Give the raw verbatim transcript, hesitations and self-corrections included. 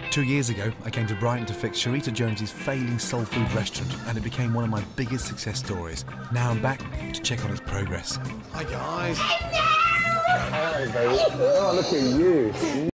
Two years ago, I came to Brighton to fix Sharita Jones's failing soul food restaurant, and it became one of my biggest success stories. Now I'm back to check on its progress. Hi, guys. Hi, baby. Oh, look at you.